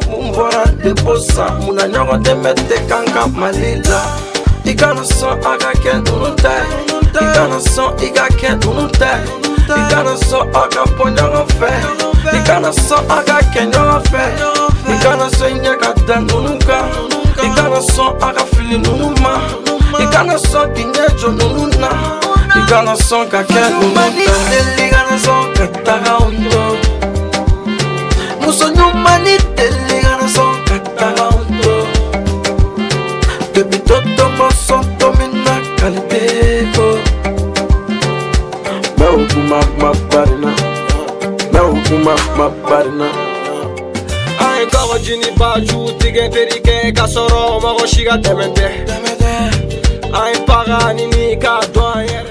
Mumbora de bossa, muna nyogo de mete kanga malila. Igana son aga ken ununte. Igana son iga ken ununte. Igana son aga ponyo fe. Igana son aga ken yo fe. Igana son nyaka dan ununka. Igana son aga fili nunuma. Igana son kinyejo nununa. Igana son ka ken ununte. Igana son kataga undo. Muso nyumani igana son kataga undo. Baby toto moso domina kalideko. Maukuma mabarina. Maukuma mabarina. Ay kago jini baju tige perike kasoro mago shiga temete. Ay pagani ni ka doyer.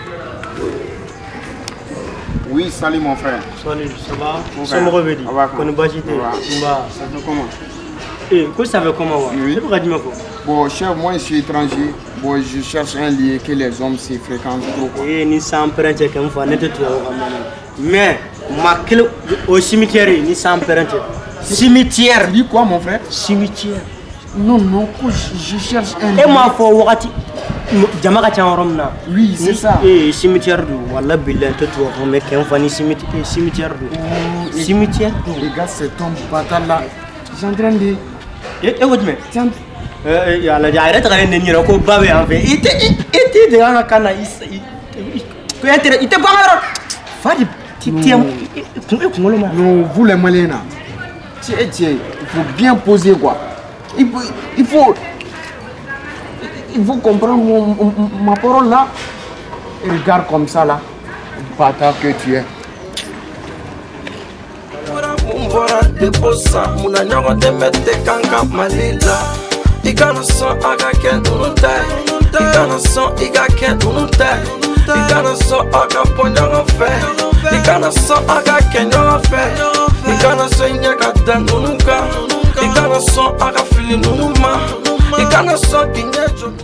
Oui, salut mon frère. Salut, ça va? C'est mon revenu. Qu'on est bagité. Ça fait comment? Eh, quoi ça fait comment? Oui. C'est pourquoi tu me fais? Bon, chef, moi je suis étranger. Bon, je cherche un lieu que les hommes se fréquentent trop. Eh, ni sans prendre comme fois, n'est-ce pas? Mais, ma clé au cimetière, ni sans prendre. Cimetière. Tu dis quoi, mon frère? Cimetière. Non, non, je cherche un lieu. Et moi, faut voir. Jamaka Tianromna. Oui, c'est ça. Et cimetière d'où? Wallah, bilan, tout le monde, mais qu'un fan cimetière d'où? Cimetière d'où? Regarde cet homme bâtard là. J'ai en train de. Eh, vous me. Tiens. Arrête de revenir au Babé en fait. Il était dans la canne. Il était pas Fadi. Non, vous les Maliens là. Il faut bien poser quoi. Il faut comprendre ma parole là. Et regarde comme ça là. Bâtard que tu es. Mumbora de bossa, muna nyogo de mete kanga malila. Igana son aga ken ununte. Igana son iga ken ununte. Igana son aga ponyo fe. Igana son aga ken yo fe. Igana son nyaka dan ununka. Igana son aga fili nunuma. Igana son kinyejo.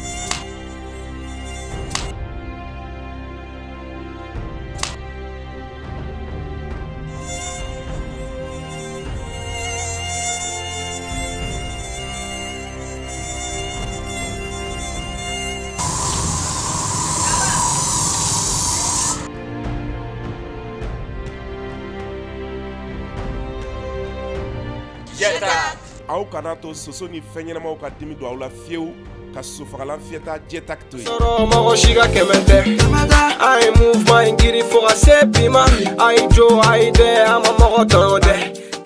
Aw kana to soso ni fɛnɲɛnamaw ka dimi don aw la fiyewu ka sosofagalan fiyɛta jɛtak to yen. Sɔrɔ mɔgɔ si ka kɛmɛ tɛ. A ye mouvement in giri fo ka se bi ma. A ye jo a ye dɛ a ma mɔgɔ tɔɲɔ dɛ.